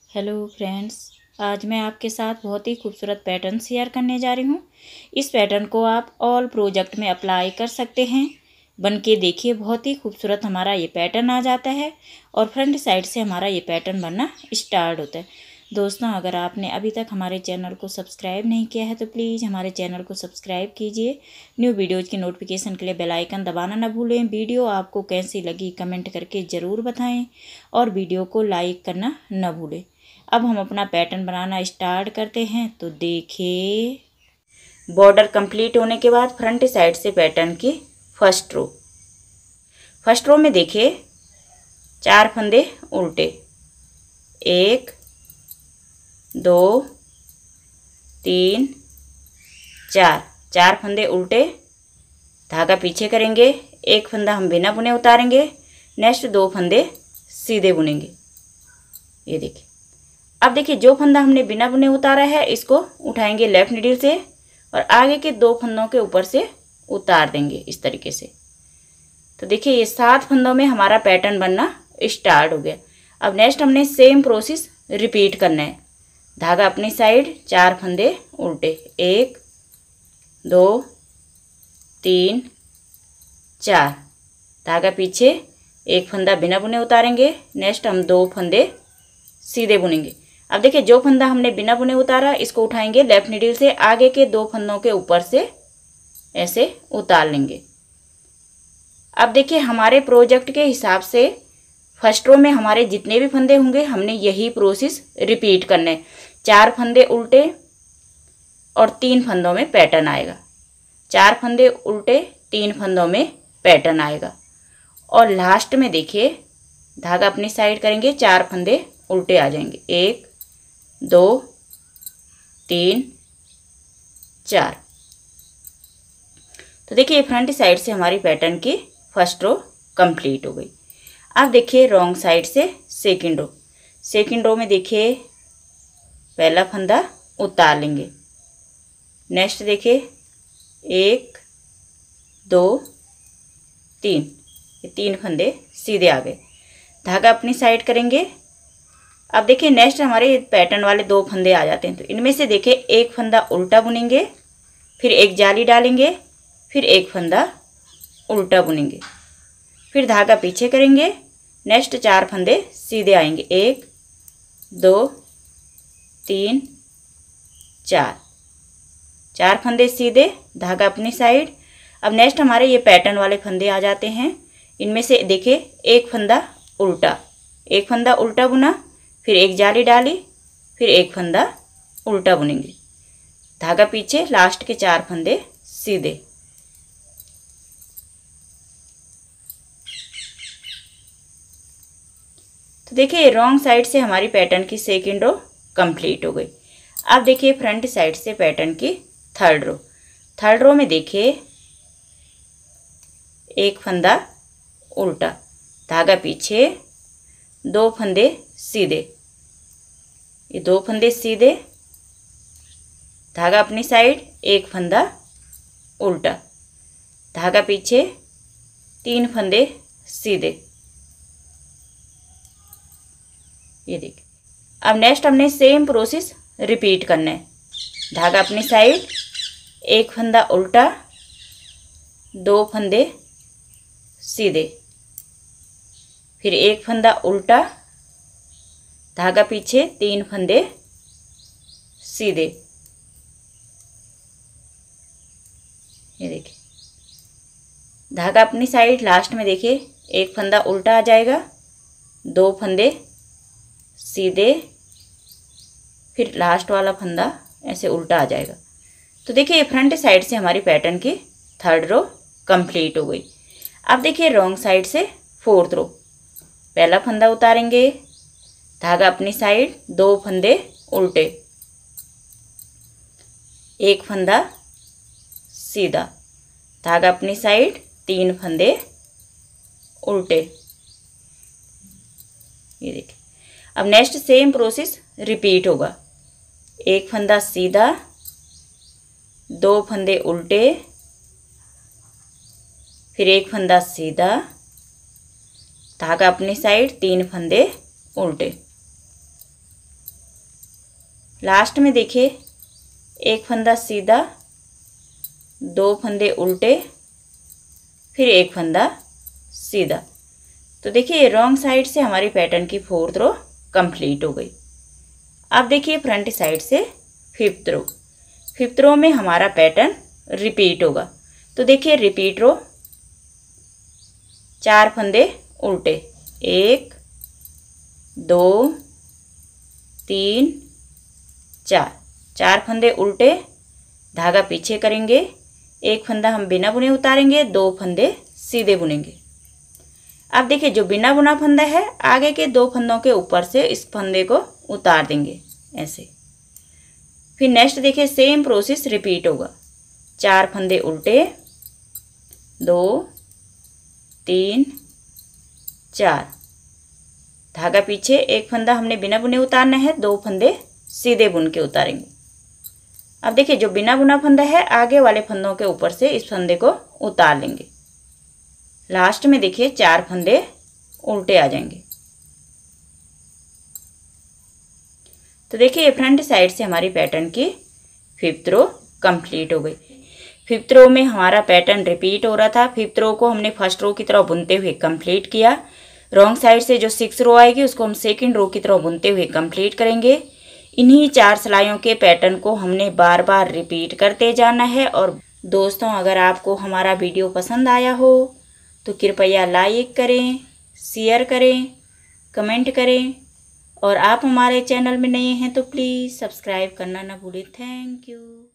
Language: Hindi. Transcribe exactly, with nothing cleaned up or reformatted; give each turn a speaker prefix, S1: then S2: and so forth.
S1: हेलो फ्रेंड्स, आज मैं आपके साथ बहुत ही खूबसूरत पैटर्न शेयर करने जा रही हूँ। इस पैटर्न को आप ऑल प्रोजेक्ट में अप्लाई कर सकते हैं। बन के देखिए, बहुत ही खूबसूरत हमारा ये पैटर्न आ जाता है और फ्रंट साइड से हमारा ये पैटर्न बनना स्टार्ट होता है। दोस्तों, अगर आपने अभी तक हमारे चैनल को सब्सक्राइब नहीं किया है तो प्लीज़ हमारे चैनल को सब्सक्राइब कीजिए। न्यू वीडियोज़ की नोटिफिकेशन के लिए बेल आइकन दबाना ना भूलें। वीडियो आपको कैसी लगी कमेंट करके ज़रूर बताएं और वीडियो को लाइक करना न भूलें। अब हम अपना पैटर्न बनाना स्टार्ट करते हैं। तो देखिए, बॉर्डर कंप्लीट होने के बाद फ्रंट साइड से पैटर्न की फर्स्ट रो फर्स्ट रो में देखिए चार फंदे उल्टे, एक दो तीन चार चार फंदे उल्टे, धागा पीछे करेंगे, एक फंदा हम बिना बुने उतारेंगे, नेक्स्ट दो फंदे सीधे बुनेंगे। ये देखिए, अब देखिए जो फंदा हमने बिना बुने उतारा है इसको उठाएंगे लेफ्ट नीडल से और आगे के दो फंदों के ऊपर से उतार देंगे इस तरीके से। तो देखिए ये सात फंदों में हमारा पैटर्न बनना स्टार्ट हो गया। अब नेक्स्ट हमने सेम प्रोसेस रिपीट करना है। धागा अपनी साइड, चार फंदे उल्टे, एक दो तीन चार, धागा पीछे, एक फंदा बिना बुने उतारेंगे, नेक्स्ट हम दो फंदे सीधे बुनेंगे। अब देखिए जो फंदा हमने बिना बुने उतारा इसको उठाएंगे लेफ्ट नीडल से, आगे के दो फंदों के ऊपर से ऐसे उतार लेंगे। अब देखिए हमारे प्रोजेक्ट के हिसाब से फर्स्ट रो में हमारे जितने भी फंदे होंगे हमने यही प्रोसेस रिपीट करना है। चार फंदे उल्टे और तीन फंदों में पैटर्न आएगा, चार फंदे उल्टे तीन फंदों में पैटर्न आएगा। और लास्ट में देखिए धागा अपनी साइड करेंगे, चार फंदे उल्टे आ जाएंगे, एक दो तीन चार। तो देखिए फ्रंट साइड से हमारी पैटर्न की फर्स्ट रो कंप्लीट हो गई। अब देखिए रॉन्ग साइड से सेकंड रो सेकंड रो में देखिए पहला फंदा उतार लेंगे, नेक्स्ट देखिए एक दो तीन, ये तीन फंदे सीधे आ गए, धागा अपनी साइड करेंगे। अब देखिए नेक्स्ट हमारे पैटर्न वाले दो फंदे आ जाते हैं, तो इनमें से देखिए एक फंदा उल्टा बुनेंगे, फिर एक जाली डालेंगे, फिर एक फंदा उल्टा बुनेंगे, फिर धागा पीछे करेंगे, नेक्स्ट चार फंदे सीधे आएंगे, एक दो तीन चार, चार फंदे सीधे, धागा अपनी साइड। अब नेक्स्ट हमारे ये पैटर्न वाले फंदे आ जाते हैं, इनमें से देखिए एक फंदा उल्टा, एक फंदा उल्टा बुना, फिर एक जाली डाली, फिर एक फंदा उल्टा बुनेंगे, धागा पीछे, लास्ट के चार फंदे सीधे। तो देखिए रॉन्ग साइड से हमारी पैटर्न की सेकंड रो कंप्लीट हो गई। अब देखिए फ्रंट साइड से पैटर्न की थर्ड रो थर्ड रो में देखिए एक फंदा उल्टा, धागा पीछे, दो फंदे सीधे, ये दो फंदे सीधे, धागा अपनी साइड, एक फंदा उल्टा, धागा पीछे, तीन फंदे सीधे। ये देखिए अब नेक्स्ट हमने सेम प्रोसेस रिपीट करना है। धागा अपनी साइड, एक फंदा उल्टा, दो फंदे सीधे, फिर एक फंदा उल्टा, धागा पीछे, तीन फंदे सीधे। ये देखिए धागा अपनी साइड, लास्ट में देखिए एक फंदा उल्टा आ जाएगा, दो फंदे सीधे, फिर लास्ट वाला फंदा ऐसे उल्टा आ जाएगा। तो देखिए फ्रंट साइड से हमारी पैटर्न की थर्ड रो कंप्लीट हो गई। अब देखिए रॉन्ग साइड से फोर्थ रो पहला फंदा उतारेंगे, धागा अपनी साइड, दो फंदे उल्टे, एक फंदा सीधा, धागा अपनी साइड, तीन फंदे उल्टे। ये देखिए अब नेक्स्ट सेम प्रोसेस रिपीट होगा। एक फंदा सीधा, दो फंदे उल्टे, फिर एक फंदा सीधा, धागा अपनी साइड, तीन फंदे उल्टे। लास्ट में देखिए एक फंदा सीधा, दो फंदे उल्टे, फिर एक फंदा सीधा। तो देखिए रॉन्ग साइड से हमारी पैटर्न की फोर्थ रो कंप्लीट हो गई। अब देखिए फ्रंट साइड से फिफ्थ रो। फिफ्थ रो में हमारा पैटर्न रिपीट होगा। तो देखिए रिपीट रो, चार फंदे उल्टे, एक, दो, तीन, चार, चार फंदे उल्टे, धागा पीछे करेंगे, एक फंदा हम बिना बुने उतारेंगे, दो फंदे सीधे बुनेंगे। अब देखिए जो बिना बुना फंदा है आगे के दो फंदों के ऊपर से इस फंदे को उतार देंगे ऐसे। फिर नेक्स्ट देखिए सेम प्रोसेस रिपीट होगा। चार फंदे उल्टे, दो, तीन, चार, धागा पीछे, एक फंदा हमने बिना बुने उतारना है, दो फंदे सीधे बुन के उतारेंगे। अब देखिए जो बिना बुना फंदा है आगे वाले फंदों के ऊपर से इस फंदे को उतार लेंगे। लास्ट में देखिए चार फंदे उल्टे आ जाएंगे। तो देखिए ये फ्रंट साइड से हमारी पैटर्न की फिफ्थ रो कंप्लीट हो गई। फिफ्थ रो में हमारा पैटर्न रिपीट हो रहा था। फिफ्थ रो को हमने फर्स्ट रो की तरह बुनते हुए कंप्लीट किया। रॉन्ग साइड से जो सिक्स रो आएगी उसको हम सेकंड रो की तरह बुनते हुए कंप्लीट करेंगे। इन्हीं चार सिलाइयों के पैटर्न को हमने बार बार रिपीट करते जाना है। और दोस्तों अगर आपको हमारा वीडियो पसंद आया हो तो कृपया लाइक करें, शेयर करें, कमेंट करें और आप हमारे चैनल में नए हैं तो प्लीज़ सब्सक्राइब करना ना भूलें। Thank you.